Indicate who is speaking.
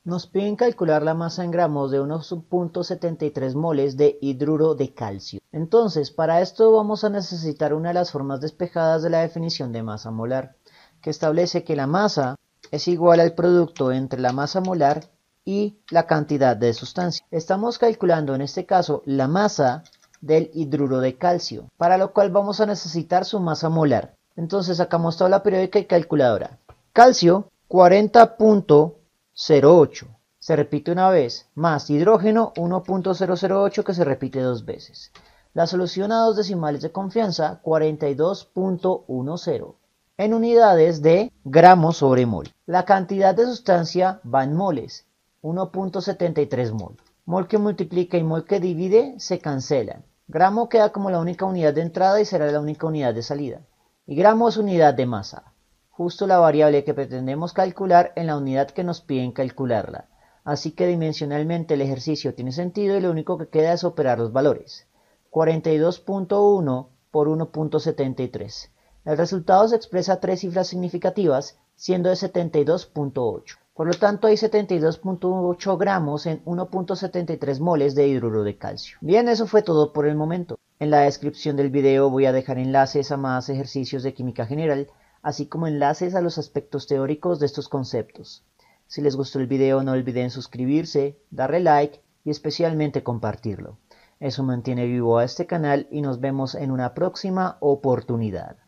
Speaker 1: Nos piden calcular la masa en gramos de unos 0.73 moles de hidruro de calcio. Entonces, para esto vamos a necesitar una de las formas despejadas de la definición de masa molar, que establece que la masa es igual al producto entre la masa molar y la cantidad de sustancia. Estamos calculando en este caso la masa del hidruro de calcio, para lo cual vamos a necesitar su masa molar. Entonces sacamos tabla periódica y calculadora. Calcio 40.08, se repite una vez, más hidrógeno 1.008 que se repite dos veces. La solución a dos decimales de confianza 42.10 en unidades de gramos sobre mol. La cantidad de sustancia va en moles, 1.73 mol. Mol que multiplica y mol que divide se cancelan. Gramo queda como la única unidad de entrada y será la única unidad de salida. Y gramo es unidad de masa, justo la variable que pretendemos calcular en la unidad que nos piden calcularla. Así que dimensionalmente el ejercicio tiene sentido y lo único que queda es operar los valores. 42.1 por 1.73. El resultado se expresa a tres cifras significativas, siendo de 72.8. Por lo tanto, hay 72.8 gramos en 1.73 moles de hidruro de calcio. Bien, eso fue todo por el momento. En la descripción del video voy a dejar enlaces a más ejercicios de química general, así como enlaces a los aspectos teóricos de estos conceptos. Si les gustó el video, no olviden suscribirse, darle like y especialmente compartirlo. Eso mantiene vivo a este canal y nos vemos en una próxima oportunidad.